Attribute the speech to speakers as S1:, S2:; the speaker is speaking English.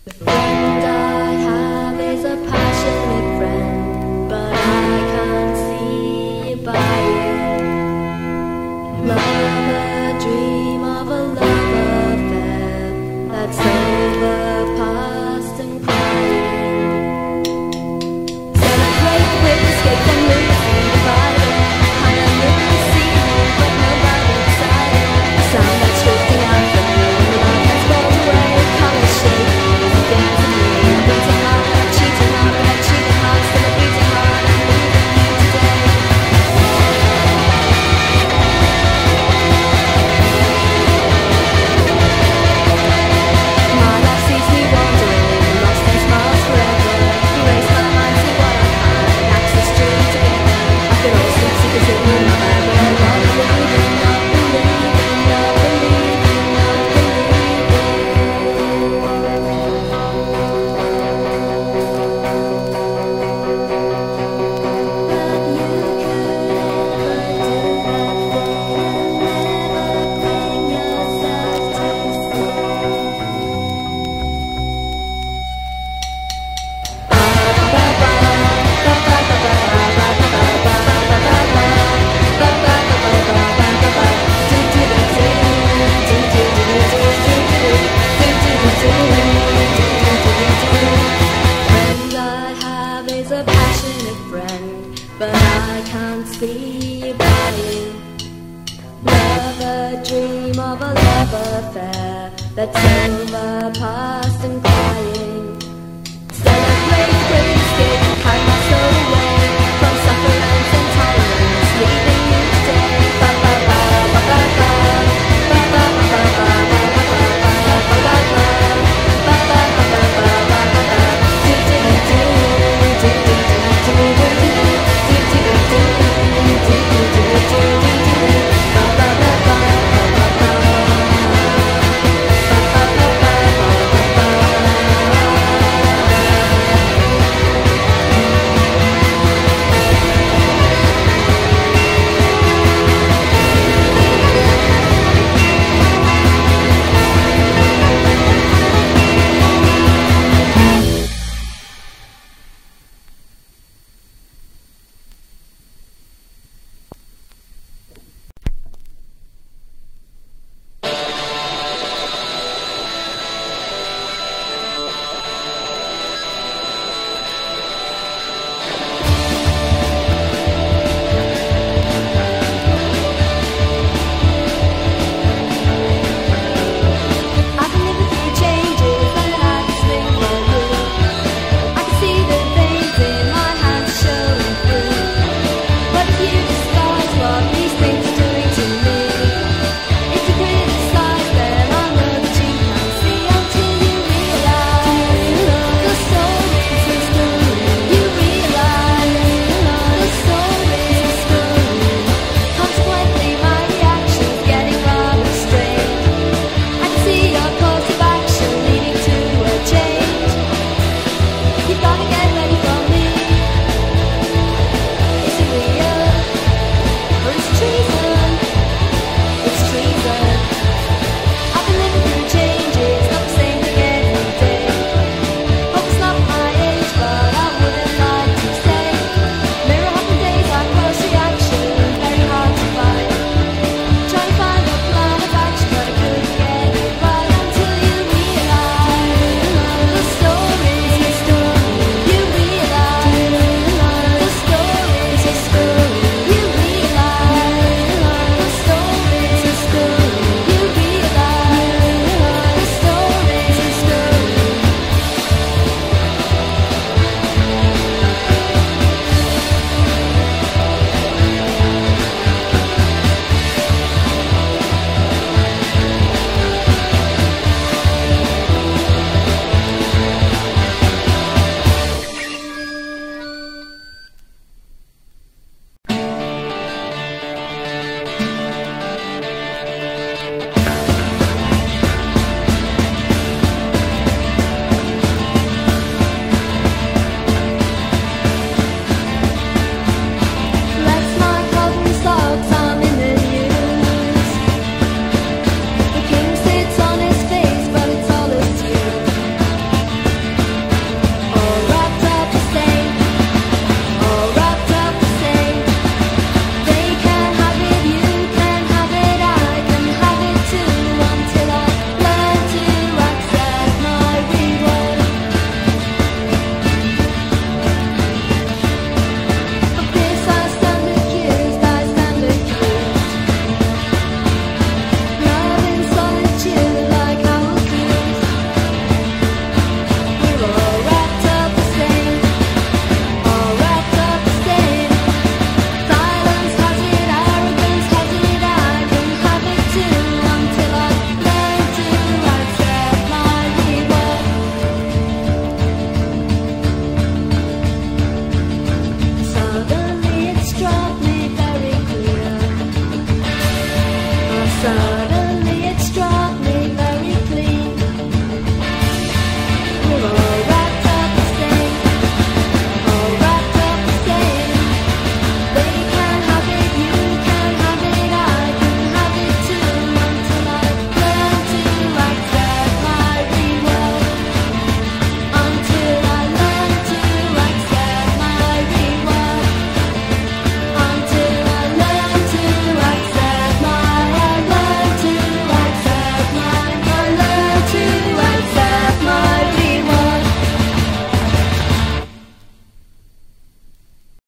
S1: The friend I have is a passionate friend, but I can't see you buying. Love a dream of a love affair that's over, past and crying. Celebrate with escape and losing divided. And I'm looking to see you, but nobody decided. The sound that's drifting out from you, and the love that's rolled away, color shade. But I can't see you buying. Love a dream of a love affair that's